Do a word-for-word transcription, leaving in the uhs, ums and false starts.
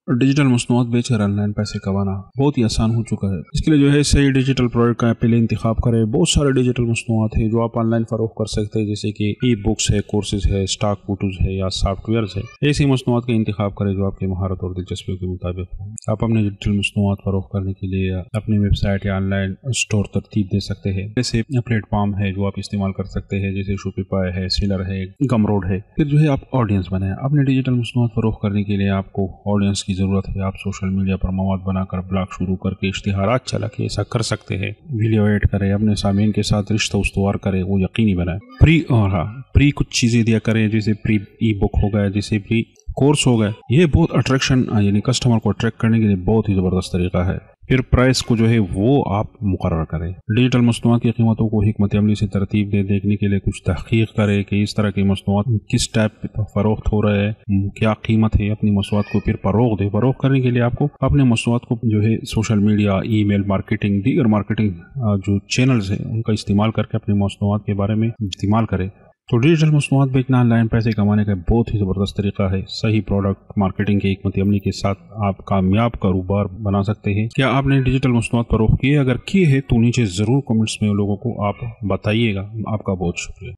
Digital मसनूआत बेच कर online पैसे कमाना बहुत ही आसान हो चुका है। इसके लिए जो है सही डिजिटल प्रोडक्ट का पहले इंतखाब करें। बहुत सारे डिजिटल मसनूआत है जो आप ऑनलाइन फरोख्त कर सकते हैं, जैसे कि ई बुक्स है, कोर्सेज है, स्टॉक फोटोज है या सॉफ्टवेयर है। ऐसी मसनूआत का इंतखाब करें जो आपकी महारत और दिलचस्पी के मुताबिक हो। आप अपने डिजिटल मसनूआत फरोख्त करने के लिए अपनी वेबसाइट या ऑनलाइन स्टोर तरतीब दे सकते हैं। जैसे प्लेटफॉर्म है जो आप इस्तेमाल कर सकते हैं, जैसे शॉपिफाई है, सेलर है, गमरोड है। फिर जो है आप ऑडियंस बनाएं। अपने डिजिटल मसनूआत फरोख्त करने के लिए आपको ऑडियंस की जरूरत है। आप सोशल मीडिया पर मवाद बनाकर ब्लॉग शुरू करके इश्तिहारात चला के ऐसा कर सकते हैं। वीडियो एड करें, अपने सामीन के साथ रिश्ता उस्तवार करें, वो यकीनी बनाए। प्री और हाँ प्री कुछ चीज़ें दिया करें, जैसे प्री ई बुक हो गया, जैसे प्री कोर्स हो गए। ये बहुत अट्रैक्शन यानी कस्टमर को अट्रैक्ट करने के लिए बहुत ही ज़बरदस्त तरीका है। फिर प्राइस को जो है वो आप मुकर्रर करें। डिजिटल मसनूआत की कीमतों को हिकमत अमली से तरतीब दे देखने के लिए कुछ तहकीक करें कि इस तरह की मसनूआत किस टाइप पर फरोख्त हो रहे हैं, क्या कीमत है। अपनी मसनूआत को फिर फरोख्त दे। फरोख्त करने के लिए आपको अपने मसनूआत को जो है सोशल मीडिया, ईमेल मार्केटिंग, दीगर मार्केटिंग जो चैनल्स हैं उनका इस्तेमाल करके अपनी मसनूआत के बारे में इस्तेमाल करें। तो डिजिटल मसनूआत बेचना ऑनलाइन पैसे कमाने का बहुत ही ज़बरदस्त तरीका है। सही प्रोडक्ट मार्केटिंग की हिकमत अमली के साथ आप कामयाब कारोबार बना सकते हैं। क्या आपने डिजिटल मसनूआत फरोख्त किए? अगर किए हैं तो नीचे ज़रूर कमेंट्स में लोगों को आप बताइएगा। आपका बहुत शुक्रिया।